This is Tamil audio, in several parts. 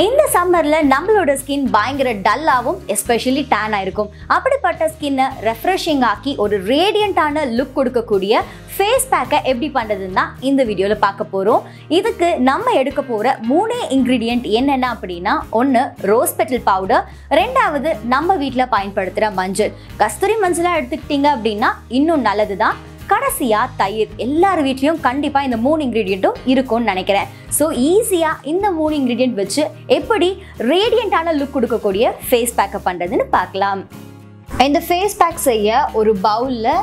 இந்த சம்மர்ல நம்மளோட ஸ்கின் பயங்கர டல்லாவும் எஸ்பெஷலி டேன் ஆயிருக்கும். அப்படிப்பட்ட ஸ்கின்னை ரெஃப்ரெஷிங் ஆக்கி ஒரு ரேடியண்டான லுக் கொடுக்கக்கூடிய ஃபேஸ் பேக்கை எப்படி பண்ணுறதுன்னு தான் இந்த வீடியோவில் பார்க்க போகிறோம். இதுக்கு நம்ம எடுக்க போகிற 3 இன்க்ரீடியன்ட் என்னென்ன அப்படின்னா, 1 ரோஸ் பெட்டல் பவுடர், 2வது நம்ம வீட்டில் பயன்படுத்துகிற மஞ்சள். கஸ்தூரி மஞ்சளாக எடுத்துக்கிட்டிங்க அப்படின்னா இன்னும் நல்லது தான். கடைசியாக தயிர். எல்லார் வீட்லேயும் கண்டிப்பாக இந்த 3 இன்க்ரீடியண்ட்டும் இருக்கும்னு நினைக்கிறேன். ஸோ ஈஸியாக இந்த 3 இன்க்ரீடியண்ட் வச்சு எப்படி ரேடியண்டான லுக் கொடுக்கக்கூடிய ஃபேஸ் பேக்கை பண்ணுறதுன்னு பார்க்கலாம். இந்த ஃபேஸ் பேக் செய்ய ஒரு பவுலில்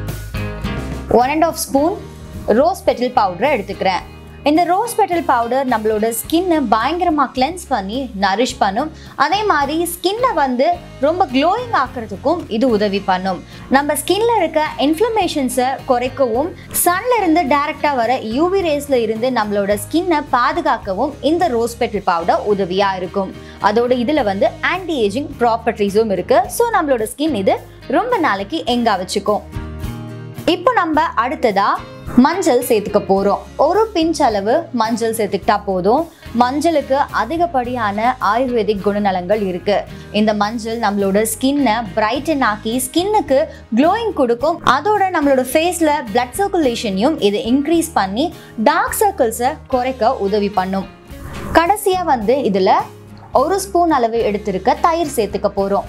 1½ ஸ்பூன் ரோஸ் பெட்டல் பவுடரை எடுத்துக்கிறேன். இந்த ரோஸ் பெட்டல் பவுடர் நம்மளோட ஸ்கின்னை பயங்கரமாக கிளென்ஸ் பண்ணி நரிஷ் பண்ணும். அதே மாதிரி ஸ்கின்னை ரொம்ப க்ளோயிங் ஆக்கிறதுக்கும் இது உதவி பண்ணும். நம்ம ஸ்கின்ல இருக்க இன்ஃப்ளமேஷன்ஸை குறைக்கவும், சன்ல இருந்து டைரக்டாக வர யூவி ரேஸ்ல இருந்து நம்மளோட ஸ்கின்னை பாதுகாக்கவும் இந்த ரோஸ் பெட்டல் பவுடர் உதவியாக இருக்கும். அதோட இதில் ஆன்டி ஏஜிங் ப்ராப்பர்ட்டிஸும் இருக்கு. ஸோ நம்மளோட ஸ்கின் இது ரொம்ப நாளைக்கு எங்கா வச்சுக்கும். இப்போ நம்ம அடுத்ததா மஞ்சள் சேர்த்துக்க போகிறோம். ஒரு பிஞ்ச் அளவு மஞ்சள் சேர்த்துக்கிட்டா போதும். மஞ்சளுக்கு அதிகப்படியான ஆயுர்வேதிக் குணநலங்கள் இருக்கு. இந்த மஞ்சள் நம்மளோட ஸ்கின்னை பிரைட்டன் ஆக்கி ஸ்கின்னுக்கு க்ளோயிங் கொடுக்கும். அதோட நம்மளோட ஃபேஸில் பிளட் சர்க்குலேஷனையும் இது இன்க்ரீஸ் பண்ணி டார்க் சர்க்கிள்ஸை குறைக்க உதவி பண்ணும். கடைசியாக இதில் 1 ஸ்பூன் அளவு எடுத்திருக்க தயிர் சேர்த்துக்க போகிறோம்.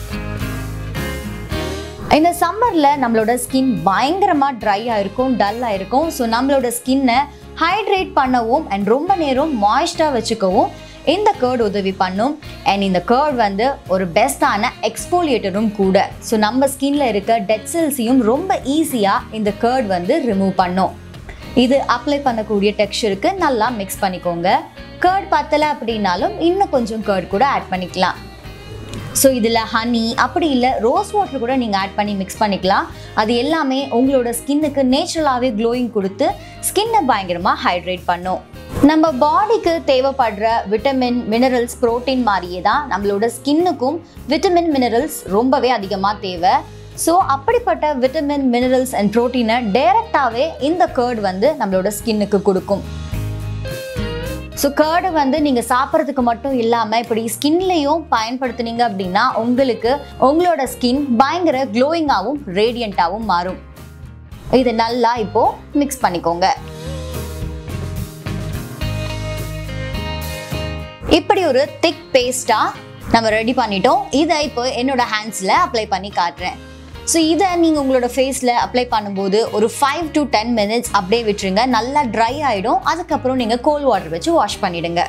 இந்த சம்மரில் நம்மளோட ஸ்கின் பயங்கரமாக ட்ரையாக இருக்கும், டல்லாக இருக்கும். ஸோ நம்மளோட ஸ்கின்னை ஹைட்ரேட் பண்ணவும் அண்ட் ரொம்ப நேரம் மாய்ஸ்டாக வச்சுக்கவும் இந்த கர்ட் உதவி பண்ணும். அண்ட் இந்த கர்ட் ஒரு பெஸ்டான எக்ஸ்போலியேட்டரும் கூட. ஸோ நம்ம ஸ்கின்ல இருக்க டெட் செல்ஸையும் ரொம்ப ஈஸியாக இந்த கர்ட் ரிமூவ் பண்ணும். இது அப்ளை பண்ணக்கூடிய டெக்ஸ்சருக்கு நல்லா மிக்ஸ் பண்ணிக்கோங்க. கர்ட் பத்தலை அப்படின்னாலும் இன்னும் கொஞ்சம் கர்ட் கூட ஆட் பண்ணிக்கலாம். ஸோ இதில் ஹனி அப்படி இல்லை ரோஸ் வாட்டர் கூட நீங்கள் ஆட் பண்ணி மிக்ஸ் பண்ணிக்கலாம். அது எல்லாமே உங்களோட ஸ்கின்னுக்கு நேச்சுரலாகவே க்ளோயிங் கொடுத்து ஸ்கின்னை பயங்கரமாக ஹைட்ரேட் பண்ணும். நம்ம பாடிக்கு தேவைப்படுற விட்டமின், மினரல்ஸ், ப்ரோட்டீன் மாதிரியே தான் நம்மளோட ஸ்கின்னுக்கும் விட்டமின், மினரல்ஸ் ரொம்பவே அதிகமாக தேவை. ஸோ அப்படிப்பட்ட விட்டமின், மினரல்ஸ் அண்ட் ப்ரோட்டீனை டைரெக்டாகவே இந்த கர்ட் நம்மளோட ஸ்கின்னுக்கு கொடுக்கும். ஸோ கர்டு நீங்கள் சாப்பிட்றதுக்கு மட்டும் இல்லாமல் இப்படி ஸ்கின்லேயும் பயன்படுத்துனீங்க அப்படின்னா உங்களுக்கு உங்களோட ஸ்கின் பயங்கர க்ளோயிங்காகவும் ரேடியண்ட்டாகவும் மாறும். இதை நல்லா இப்போது மிக்ஸ் பண்ணிக்கோங்க. இப்படி ஒரு திக் பேஸ்ட்டாக நம்ம ரெடி பண்ணிட்டோம். இதை இப்போ என்னோட ஹேண்ட்ஸில் அப்ளை பண்ணி காட்டுறேன். ஸோ இதை நீங்கள் உங்களோட ஃபேஸில் அப்ளை பண்ணும்போது ஒரு 5 to 10 minutes அப்படியே விட்டுருங்க. நல்லா ட்ரை ஆகிடும். அதுக்கப்புறம் நீங்கள் கோல்ட் வாட்டர் வச்சு வாஷ் பண்ணிவிடுங்க.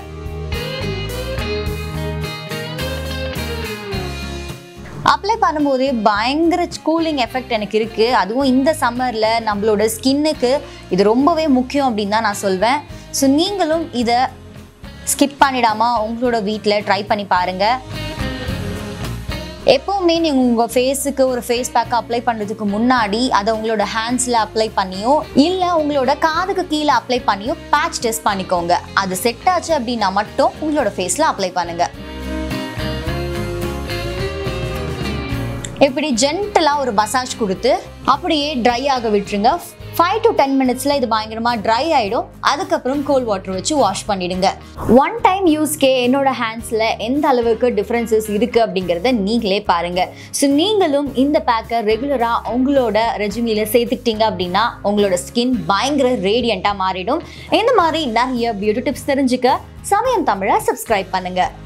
அப்ளை பண்ணும்போதே பயங்கர கூலிங் எஃபெக்ட் எனக்கு இருக்குது. அதுவும் இந்த சம்மரில் நம்மளோட ஸ்கின்னுக்கு இது ரொம்பவே முக்கியம் அப்படின்னு தான் நான் சொல்வேன். ஸோ நீங்களும் இதை ஸ்கிப் பண்ணிடாமல் உங்களோட வீட்டில் ட்ரை பண்ணி பாருங்கள். எப்போவுமே நீங்கள் உங்கள் ஃபேஸுக்கு ஒரு ஃபேஸ் பேக்கை அப்ளை பண்ணுறதுக்கு முன்னாடி அதை உங்களோட ஹேண்ட்ஸில் அப்ளை பண்ணியோ இல்லை உங்களோட காதுக்கு கீழே அப்ளை பண்ணியோ பேட்ச் டெஸ்ட் பண்ணிக்கோங்க. அது செட் ஆச்சு அப்படின்னா மட்டும் உங்களோட ஃபேஸில் அப்ளை பண்ணுங்கள். இப்படி ஜென்டலாக ஒரு மசாஜ் கொடுத்து அப்படியே ட்ரை ஆக விட்டுருங்க. 5 to 10 minutesல இது பயங்கரமாக ட்ரை ஆகிடும். அதுக்கப்புறம் கோல்ட் வாட்டர் வச்சு வாஷ் பண்ணிடுங்க. 1 டைம் யூஸ்க்கே என்னோட ஹேண்ட்ஸில் எந்த அளவுக்கு டிஃப்ரென்சஸ் இருக்குது அப்படிங்கிறத நீங்களே பாருங்கள். ஸோ நீங்களும் இந்த பேக்கை ரெகுலராக உங்களோட ரெஜிமியில் சேர்த்துக்கிட்டீங்க அப்படின்னா உங்களோட ஸ்கின் பயங்கர ரேடியண்ட்டாக மாறிடும். இந்த மாதிரி நிறைய பியூட்டி டிப்ஸ் தெரிஞ்சுக்க சமயம் தமிழை சப்ஸ்கிரைப் பண்ணுங்கள்.